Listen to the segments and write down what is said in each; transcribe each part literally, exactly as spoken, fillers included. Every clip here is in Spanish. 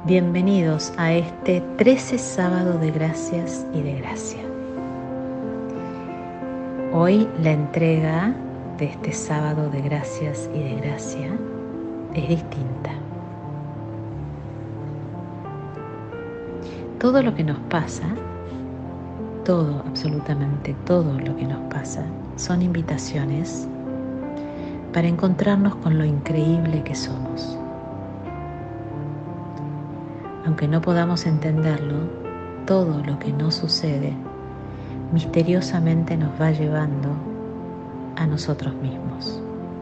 Bienvenidos a este trece sábado de gracias y de gracia. Hoy la entrega de este sábado de gracias y de gracia es distinta. Todo lo que nos pasa, todo, absolutamente todo lo que nos pasa, son invitaciones para encontrarnos con lo increíble que somos. Aunque no podamos entenderlo, todo lo que nos sucede misteriosamente nos va llevando a nosotros mismos.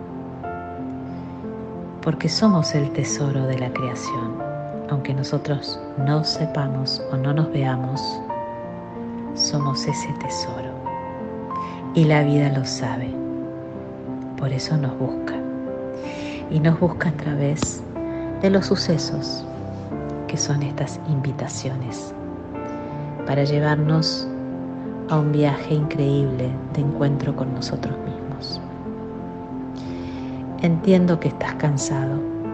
Porque somos el tesoro de la creación, aunque nosotros no sepamos o no nos veamos, somos ese tesoro. Y la vida lo sabe, por eso nos busca. Y nos busca a través de los sucesos, que son estas invitaciones, para llevarnos a un viaje increíble de encuentro con nosotros mismos. Entiendo que estás cansado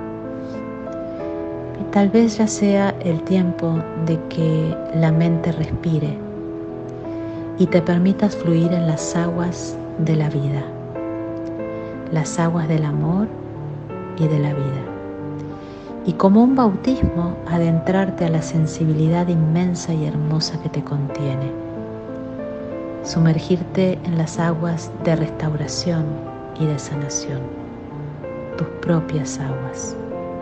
y tal vez ya sea el tiempo de que la mente respire y te permitas fluir en las aguas de la vida, las aguas del amor y de la vida. Y como un bautismo, adentrarte a la sensibilidad inmensa y hermosa que te contiene. Sumergirte en las aguas de restauración y de sanación, tus propias aguas.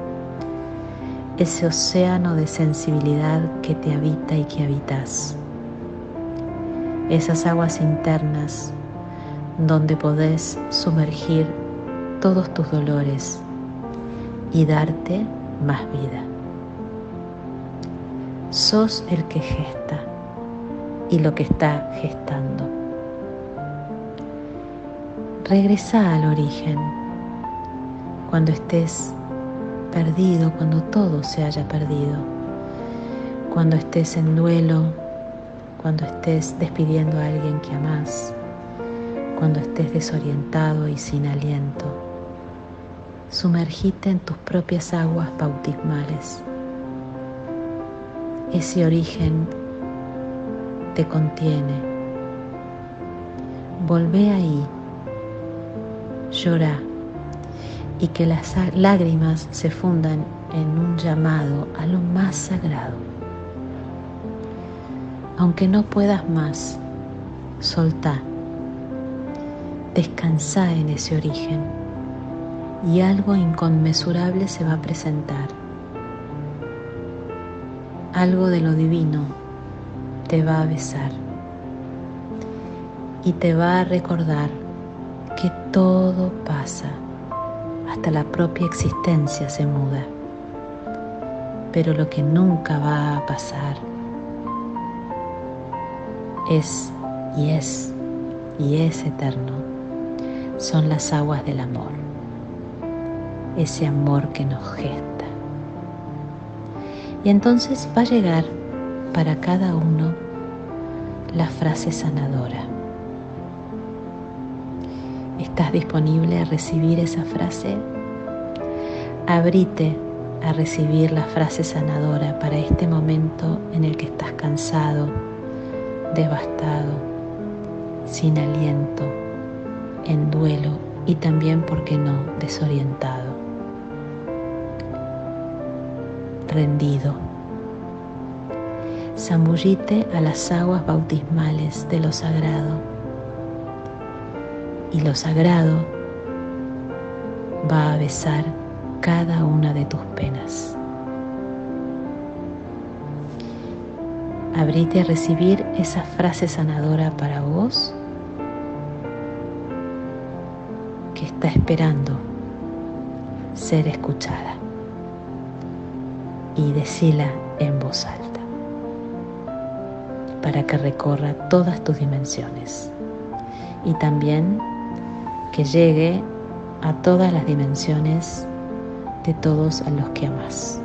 Ese océano de sensibilidad que te habita y que habitas. Esas aguas internas donde podés sumergir todos tus dolores y darte más vida. Sos el que gesta y lo que está gestando. Regresa al origen cuando estés perdido, cuando todo se haya perdido, cuando estés en duelo, cuando estés despidiendo a alguien que amás, cuando estés desorientado y sin aliento. Sumergite en tus propias aguas bautismales. Ese origen te contiene. Volvé ahí, llorá y que las lágrimas se fundan en un llamado a lo más sagrado. Aunque no puedas más, soltá, descansá en ese origen. Y algo inconmensurable se va a presentar. Algo de lo divino te va a besar y te va a recordar que todo pasa, hasta la propia existencia se muda. Pero lo que nunca va a pasar es y es y es eterno. Son las aguas del amor. Ese amor que nos gesta. Y entonces va a llegar para cada uno la frase sanadora. ¿Estás disponible a recibir esa frase? Abrite a recibir la frase sanadora para este momento en el que estás cansado, devastado, sin aliento, en duelo y también, ¿por qué no?, desorientado. Rendido. Zambullite a las aguas bautismales de lo sagrado. Y lo sagrado va a besar cada una de tus penas. Abrite a recibir esa frase sanadora para vos que está esperando ser escuchada. Y decila en voz alta para que recorra todas tus dimensiones y también que llegue a todas las dimensiones de todos a los que amás.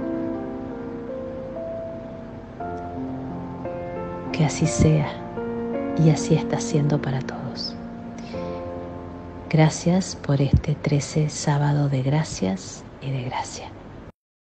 Que así sea y así está siendo para todos. Gracias por este trece sábado de gracias y de gracia.